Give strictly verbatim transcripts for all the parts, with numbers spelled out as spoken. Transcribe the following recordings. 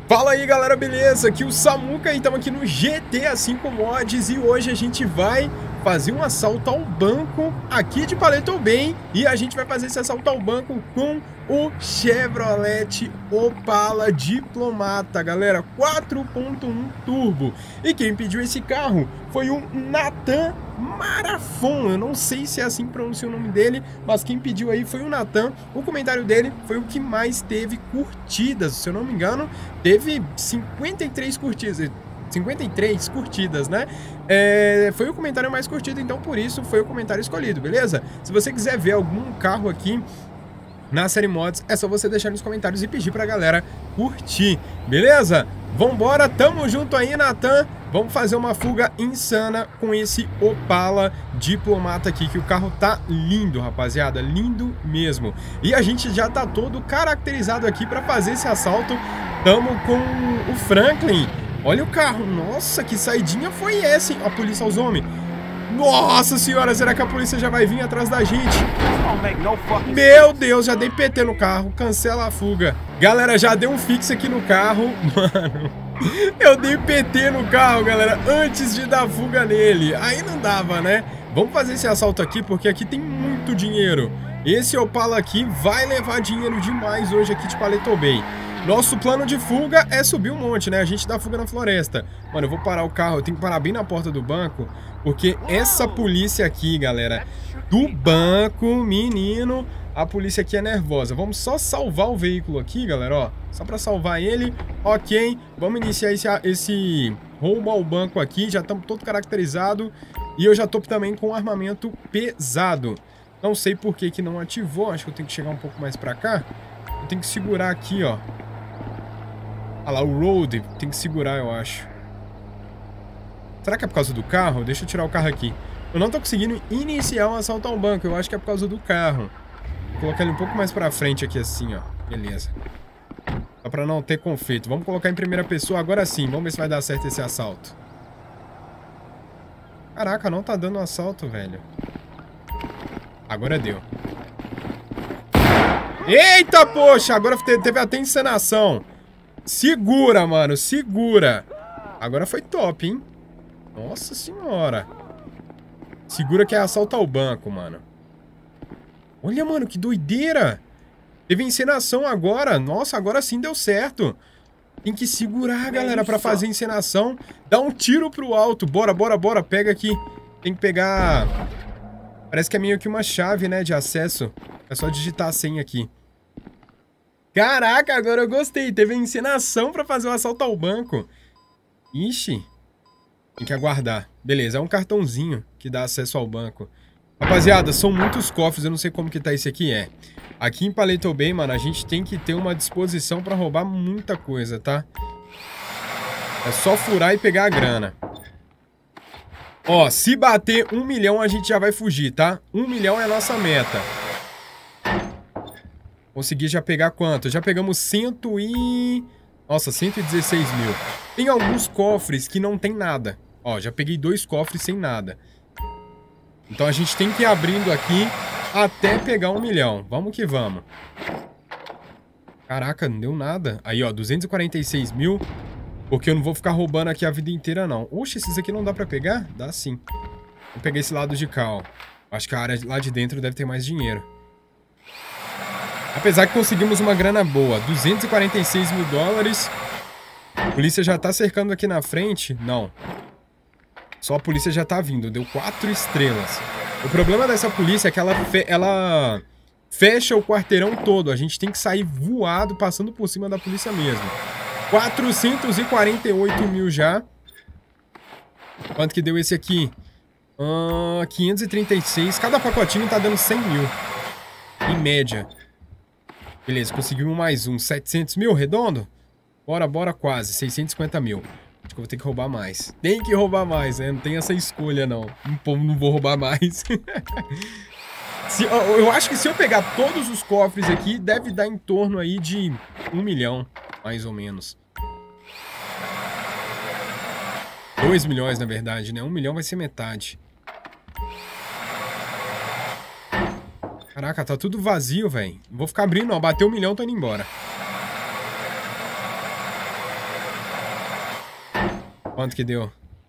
Fala aí galera, beleza? Aqui é o Samuca e estamos aqui no G T A cinco Mods e hoje a gente vai fazer um assalto ao banco aqui de Paleto Bay e a gente vai fazer esse assalto ao banco com o Chevrolet Opala Diplomata, galera, quatro ponto um turbo. E quem pediu esse carro foi o Nathan Marafon, eu não sei se é assim que pronuncia o nome dele, mas quem pediu aí foi o Nathan. O comentário dele foi o que mais teve curtidas, se eu não me engano, teve cinquenta e três curtidas, cinquenta e três curtidas, né? É, foi o comentário mais curtido, então por isso foi o comentário escolhido, beleza? Se você quiser ver algum carro aqui na série Mods, é só você deixar nos comentários e pedir pra galera curtir, beleza? Vambora, tamo junto aí, Nathan. Vamos fazer uma fuga insana com esse Opala Diplomata aqui, que o carro tá lindo, rapaziada, lindo mesmo. E a gente já tá todo caracterizado aqui pra fazer esse assalto. Tamo com o Franklin. Olha o carro, nossa, que saidinha foi essa, hein? A polícia aos homens. Nossa senhora, será que a polícia já vai vir atrás da gente? Meu Deus, já dei P T no carro, cancela a fuga. Galera, já deu um fixe aqui no carro, mano. Eu dei P T no carro, galera, antes de dar fuga nele. Aí não dava, né? Vamos fazer esse assalto aqui, porque aqui tem muito dinheiro. Esse Opala aqui vai levar dinheiro demais hoje aqui de Paleto Bay. Nosso plano de fuga é subir um monte, né? A gente dá fuga na floresta. Mano, eu vou parar o carro, eu tenho que parar bem na porta do banco, porque essa polícia aqui, galera, do banco, menino, a polícia aqui é nervosa. Vamos só salvar o veículo aqui, galera, ó. Só pra salvar ele, ok. Vamos iniciar esse, esse roubo ao banco aqui, já estamos todo caracterizado. E eu já tô também com armamento pesado. Não sei por que que não ativou, acho que eu tenho que chegar um pouco mais pra cá. Eu tenho que segurar aqui, ó. Olha lá, o road, tem que segurar, eu acho. Será que é por causa do carro? Deixa eu tirar o carro aqui. Eu não tô conseguindo iniciar um assalto ao banco, eu acho que é por causa do carro. Vou colocar ele um pouco mais pra frente aqui assim, ó. Beleza. Só pra não ter conflito. Vamos colocar em primeira pessoa agora sim. Vamos ver se vai dar certo esse assalto. Caraca, não tá dando um assalto, velho. Agora deu. Eita, poxa! Agora teve até encenação. Segura, mano, segura. Agora foi top, hein? Nossa senhora. Segura que é assalto ao banco, mano. Olha, mano, que doideira. Teve encenação agora. Nossa, agora sim deu certo. Tem que segurar, galera, pra fazer encenação. Dá um tiro pro alto. Bora, bora, bora. Pega aqui. Tem que pegar... Parece que é meio que uma chave, né, de acesso. É só digitar a senha aqui. Caraca, agora eu gostei. Teve encenação pra fazer o assalto ao banco. Ixi. Tem que aguardar. Beleza, é um cartãozinho que dá acesso ao banco. Rapaziada, são muitos cofres. Eu não sei como que tá esse aqui, é. Aqui em Paleto Bay, mano, a gente tem que ter uma disposição pra roubar muita coisa, tá? É só furar e pegar a grana. Ó, se bater um milhão, a gente já vai fugir, tá? Um milhão é a nossa meta. Consegui já pegar quanto? Já pegamos cento e... Nossa, cento e dezesseis mil. Tem alguns cofres que não tem nada. Ó, já peguei dois cofres sem nada. Então a gente tem que ir abrindo aqui até pegar um milhão. Vamos que vamos. Caraca, não deu nada. Aí, ó, duzentos e quarenta e seis mil. Porque eu não vou ficar roubando aqui a vida inteira, não. Oxe, esses aqui não dá pra pegar? Dá sim. Vou pegar esse lado de cá, ó. Acho que a área lá de dentro deve ter mais dinheiro. Apesar que conseguimos uma grana boa. duzentos e quarenta e seis mil dólares. A polícia já tá cercando aqui na frente? Não. Só a polícia já tá vindo. Deu quatro estrelas. O problema dessa polícia é que ela, fe ela fecha o quarteirão todo. A gente tem que sair voado, passando por cima da polícia mesmo. quatrocentos e quarenta e oito mil já. Quanto que deu esse aqui? Uh, quinhentos e trinta e seis. Cada pacotinho tá dando cem mil. Em média. Beleza, conseguimos mais um. setecentos mil, redondo? Bora, bora, quase. seiscentos e cinquenta mil. Acho que eu vou ter que roubar mais. Tem que roubar mais, né? Não tem essa escolha, não. Não, não vou roubar mais. se, eu acho que se eu pegar todos os cofres aqui, deve dar em torno aí de um milhão, mais ou menos. dois milhões, na verdade, né? um milhão vai ser metade. Caraca, tá tudo vazio, velho. Não vou ficar abrindo, não. Bateu um milhão, tô indo embora. Quanto que deu?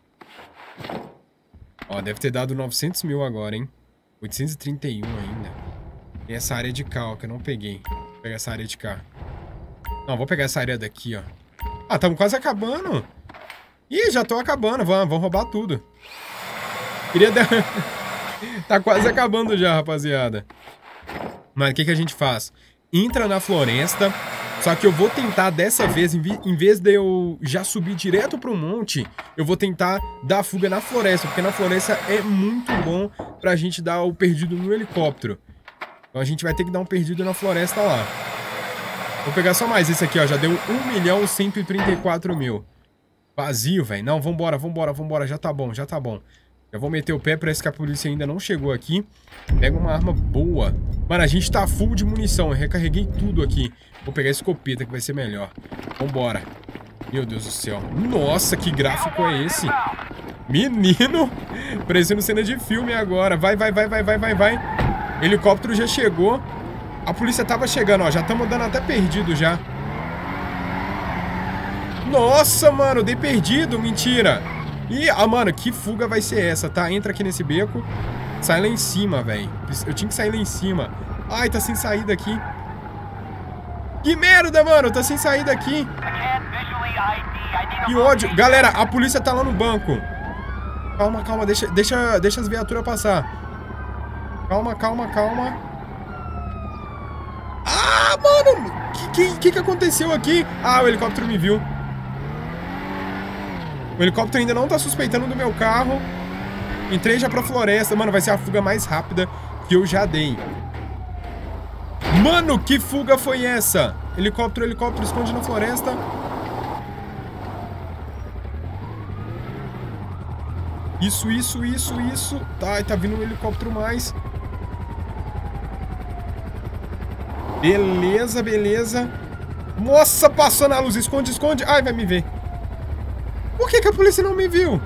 Ó, deve ter dado novecentos mil agora, hein? oitocentos e trinta e um ainda. Tem essa área de cá, ó, que eu não peguei. Vou pegar essa área de cá. Não, vou pegar essa área daqui, ó. Ah, estamos quase acabando. Ih, já tô acabando. Vamos, vamos roubar tudo. Queria dar... Tá quase acabando já, rapaziada. Mas o que que a gente faz? Entra na floresta. Só que eu vou tentar dessa vez, em vez de eu já subir direto pro monte, eu vou tentar dar fuga na floresta. Porque na floresta é muito bom pra gente dar o perdido no helicóptero. Então a gente vai ter que dar um perdido na floresta lá. Vou pegar só mais esse aqui, ó. Já deu um milhão cento e trinta e quatro mil. Vazio, velho. Não, vambora, vambora, vambora. Já tá bom, já tá bom. Eu vou meter o pé, parece que a polícia ainda não chegou aqui. Pega uma arma boa. Mano, a gente tá full de munição. Eu recarreguei tudo aqui. Vou pegar a escopeta que vai ser melhor. Vambora. Meu Deus do céu. Nossa, que gráfico é esse? Menino. Parecendo cena de filme agora. Vai, vai, vai, vai, vai, vai, vai. Helicóptero já chegou. A polícia tava chegando, ó. Já estamos dando até perdido já. Nossa, mano. Dei perdido. Mentira. Ih, ah, mano, que fuga vai ser essa, tá? Entra aqui nesse beco. Sai lá em cima, velho. Eu tinha que sair lá em cima. Ai, tá sem saída aqui. Que merda, mano. Tá sem saída aqui. Que ódio. Galera, a polícia tá lá no banco. Calma, calma. Deixa, deixa, deixa as viaturas passar. Calma, calma, calma. Ah, mano. Que, que, que que aconteceu aqui? Ah, o helicóptero me viu. O helicóptero ainda não tá suspeitando do meu carro. Entrei já pra floresta. Mano, vai ser a fuga mais rápida que eu já dei. Mano, que fuga foi essa? Helicóptero, helicóptero, esconde na floresta. Isso, isso, isso, isso. Tá, tá vindo um helicóptero mais. Beleza, beleza. Nossa, passou na luz. Esconde, esconde. Ai, vai me ver. Por que que a polícia não me viu?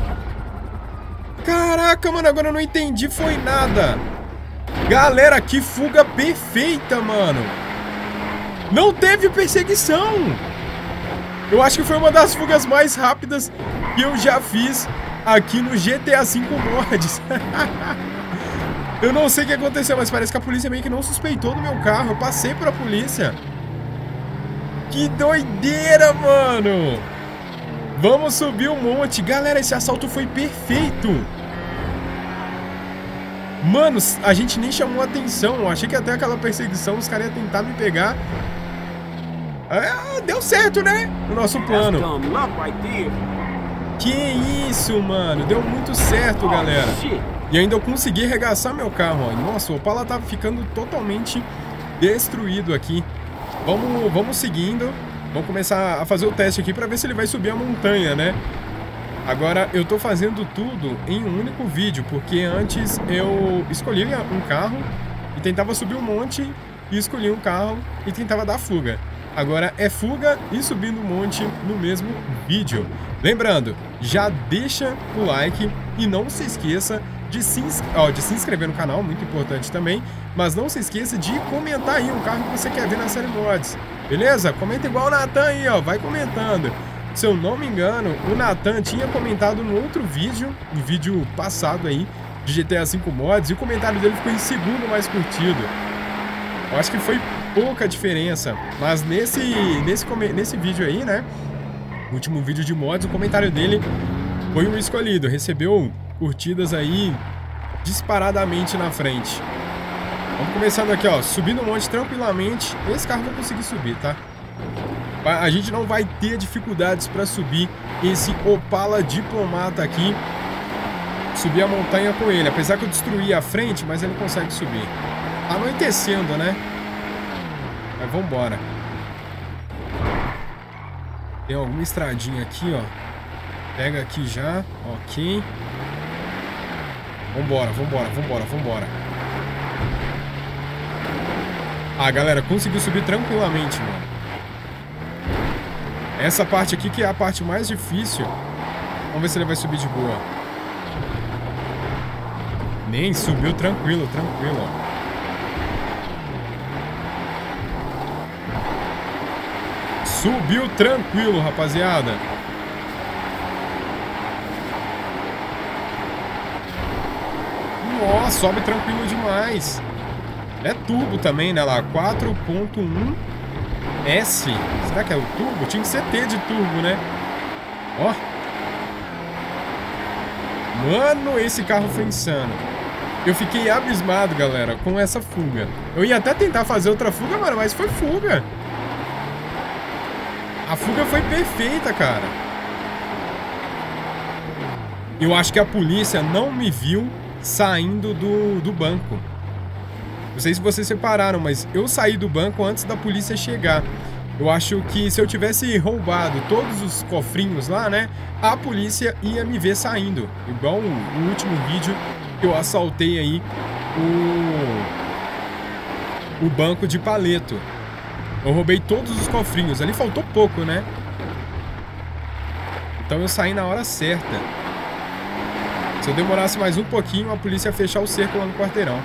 Caraca, mano, agora eu não entendi, foi nada. Galera, que fuga perfeita, mano. Não teve perseguição. Eu acho que foi uma das fugas mais rápidas que eu já fiz aqui no G T A cinco Mods. Eu não sei o que aconteceu, mas parece que a polícia meio que não suspeitou do meu carro. Eu passei pra polícia. Que doideira, mano. Vamos subir o monte. Galera, esse assalto foi perfeito. Mano, a gente nem chamou atenção. Eu achei que até aquela perseguição os caras iam tentar me pegar. É, deu certo, né? O nosso plano. Que isso, mano. Deu muito certo, galera. E ainda eu consegui arregaçar meu carro, ó. Nossa, o Opala tá ficando totalmente destruído aqui. Vamos, vamos seguindo. Vamos começar a fazer o teste aqui pra ver se ele vai subir a montanha, né? Agora, eu tô fazendo tudo em um único vídeo, porque antes eu escolhi um carro e tentava subir um monte, e escolhi um carro e tentava dar fuga. Agora é fuga e subindo um monte no mesmo vídeo. Lembrando, já deixa o like e não se esqueça de se, ins... oh, de se inscrever no canal, muito importante também. Mas não se esqueça de comentar aí um carro que você quer ver na série Mods. Beleza? Comenta igual o Nathan aí, ó. Vai comentando. Se eu não me engano, o Nathan tinha comentado no outro vídeo, no vídeo passado aí, de G T A cinco Mods, e o comentário dele ficou em segundo mais curtido. Eu acho que foi pouca diferença, mas nesse, nesse, nesse vídeo aí, né, último vídeo de mods, o comentário dele foi o escolhido, recebeu curtidas aí disparadamente na frente. Vamos começando aqui, ó, subindo o monte tranquilamente. Esse carro vai conseguir subir, tá? A gente não vai ter dificuldades para subir esse Opala Diplomata aqui, subir a montanha com ele, apesar que eu destruí a frente, mas ele consegue subir. Tá anoitecendo, né? Mas vambora. Tem alguma estradinha aqui, ó. Pega aqui já, ok. Vambora, vambora, vambora, vambora. Ah, galera, conseguiu subir tranquilamente, mano. Essa parte aqui que é a parte mais difícil. Vamos ver se ele vai subir de boa. Nem subiu tranquilo, tranquilo, ó. Subiu tranquilo, rapaziada. ela sobe tranquilo demais. É turbo também, né? Lá, quatro ponto um S. Será que é o turbo? Tinha que ser T de turbo, né? Ó. Mano, esse carro foi insano. Eu fiquei abismado, galera, com essa fuga. Eu ia até tentar fazer outra fuga, mano, mas foi fuga. A fuga foi perfeita, cara. Eu acho que a polícia não me viu saindo do, do banco. Não sei se vocês separaram, mas eu saí do banco antes da polícia chegar. Eu acho que se eu tivesse roubado todos os cofrinhos lá, né, a polícia ia me ver saindo. Igual o, o último vídeo que eu assaltei aí o, o banco de Paleto. Eu roubei todos os cofrinhos. Ali faltou pouco, né? Então eu saí na hora certa. Se eu demorasse mais um pouquinho, a polícia ia fechar o cerco lá no quarteirão.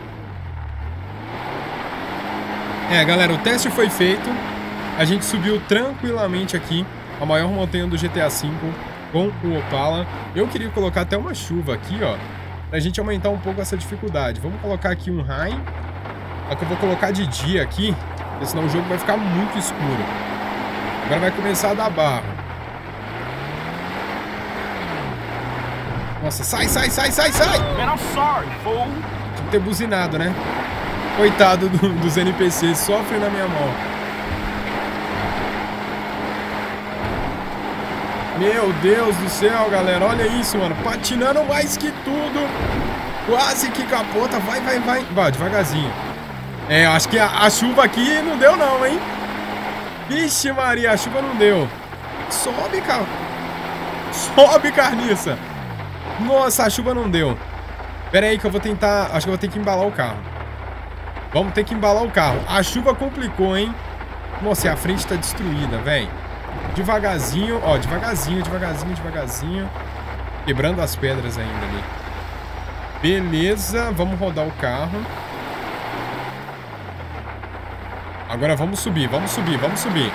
É, galera, o teste foi feito. A gente subiu tranquilamente aqui a maior montanha do G T A cinco com o Opala. Eu queria colocar até uma chuva aqui, ó, pra gente aumentar um pouco essa dificuldade. Vamos colocar aqui um high. Só que eu vou colocar de dia aqui, porque senão o jogo vai ficar muito escuro. Agora vai começar a dar barro. Nossa, sai, sai, sai, sai, sai! Man, I'm sorry, fool. Tinha que ter buzinado, né? Coitado do, dos N P Cs, sofrem na minha mão. Meu Deus do céu, galera. Olha isso, mano. Patinando mais que tudo. Quase que capota. Vai, vai, vai. Vai, devagarzinho. É, acho que a, a chuva aqui não deu não, hein? Vixe Maria, a chuva não deu. Sobe, cara. Sobe, carniça. Nossa, a chuva não deu. Pera aí que eu vou tentar... Acho que eu vou ter que embalar o carro. Vamos ter que embalar o carro. A chuva complicou, hein? Nossa, e a frente tá destruída, velho. Devagarzinho, ó, devagarzinho, devagarzinho, devagarzinho. Quebrando as pedras ainda ali. Beleza, vamos rodar o carro. Agora vamos subir, vamos subir, vamos subir.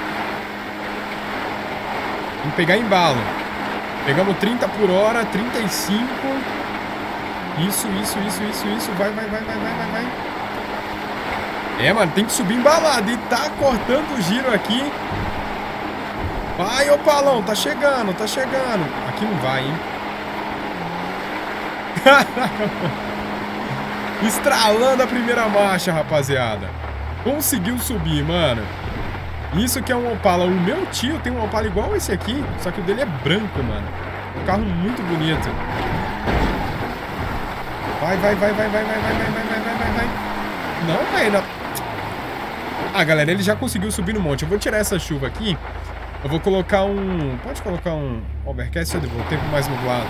Vamos pegar embalo. Pegamos trinta por hora, trinta e cinco. Isso, isso, isso, isso, isso. Vai, vai, vai, vai, vai, vai, vai. É, mano, tem que subir embalado. E tá cortando o giro aqui. Vai, ô Palão, tá chegando, tá chegando. Aqui não vai, hein? Estralando a primeira marcha, rapaziada. Conseguiu subir, mano. Isso que é um Opala. O meu tio tem um Opala igual esse aqui, só que o dele é branco, mano. Um carro muito bonito. Vai, vai, vai, vai, vai, vai, vai, vai, vai, vai, vai, vai. Não, velho. Não. Ah, galera, ele já conseguiu subir no monte. Eu vou tirar essa chuva aqui. Eu vou colocar um... Pode colocar um overcast, o tempo mais nublado.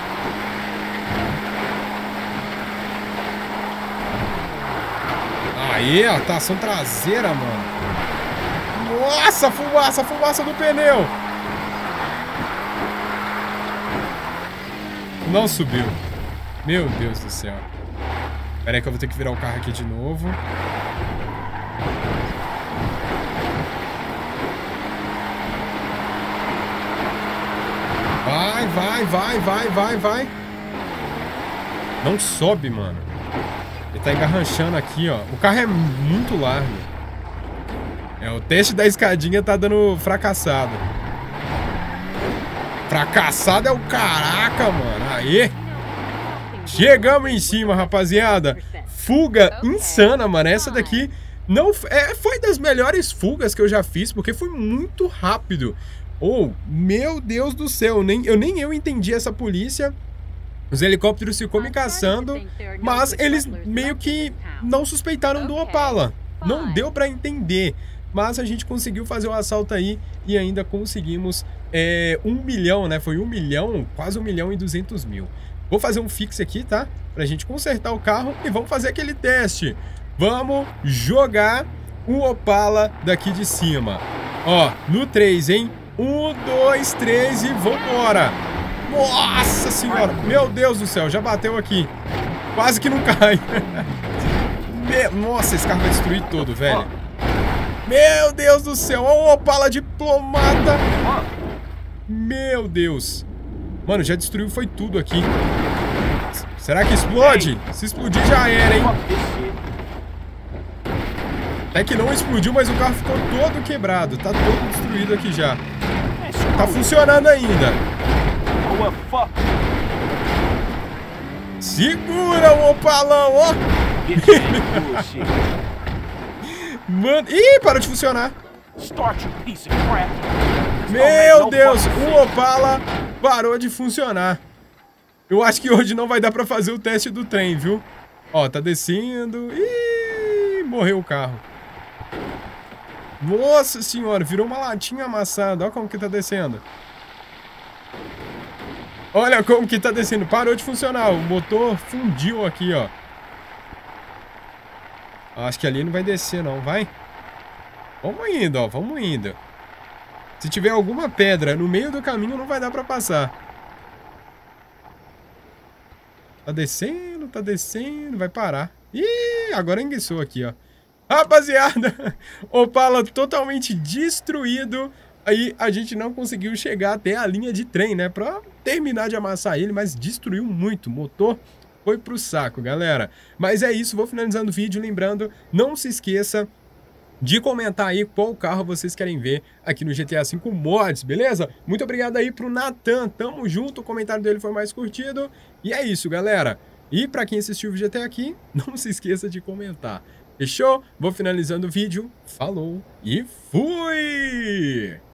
Aí, ó, tração traseira, mano. Nossa, fumaça, fumaça do pneu. Não subiu. Meu Deus do céu. Pera aí que eu vou ter que virar o carro aqui de novo. Vai, vai, vai, vai, vai, vai. Não sobe, mano. Ele tá engarranchando aqui, ó. O carro é muito largo. É, o teste da escadinha tá dando fracassado. Fracassado é o caraca, mano. Aê. Chegamos em cima, rapaziada. Fuga insana, mano. Essa daqui não é, foi das melhores fugas que eu já fiz, porque foi muito rápido. Oh, meu Deus do céu. Nem, eu, nem eu entendi essa polícia. Os helicópteros ficou me caçando, mas eles meio que não suspeitaram do Opala. Não deu pra entender. Mas a gente conseguiu fazer o assalto aí e ainda conseguimos é, um milhão, né? Foi um milhão, quase um milhão e duzentos mil. Vou fazer um fix aqui, tá? Pra gente consertar o carro e vamos fazer aquele teste. Vamos jogar o Opala daqui de cima. Ó, no três, hein? Um, dois, três e vambora. Nossa senhora, meu Deus do céu, já bateu aqui. Quase que não cai. Nossa, esse carro vai destruir todo, velho. Meu Deus do céu, olha o Opala diplomata. Meu Deus. Mano, já destruiu, foi tudo aqui. Será que explode? Se explodir já era, hein? É que não explodiu, mas o carro ficou todo quebrado. Tá todo destruído aqui já. Tá funcionando ainda. Segura o Opalão, ó. Mano, ih, parou de funcionar. Meu Deus, o Opala parou de funcionar. Eu acho que hoje não vai dar pra fazer o teste do trem, viu? Ó, tá descendo. Ih, morreu o carro. Nossa senhora, virou uma latinha amassada. Olha como que tá descendo. Olha como que tá descendo. Parou de funcionar. O motor fundiu aqui, ó. Acho que ali não vai descer, não. Vai? Vamos indo, ó. Vamos indo. Se tiver alguma pedra no meio do caminho, não vai dar pra passar. Tá descendo, tá descendo. Vai parar. Ih, agora enguiçou aqui, ó. Rapaziada, Opala totalmente destruído. Aí a gente não conseguiu chegar até a linha de trem, né? Pra terminar de amassar ele, mas destruiu muito. O motor foi pro saco, galera. Mas é isso, vou finalizando o vídeo. Lembrando, não se esqueça de comentar aí qual carro vocês querem ver aqui no G T A cinco Mods, beleza? Muito obrigado aí pro Nathan, tamo junto, o comentário dele foi mais curtido. E é isso, galera. E pra quem assistiu o vídeo até aqui, não se esqueça de comentar. Fechou? Vou finalizando o vídeo. Falou e fui!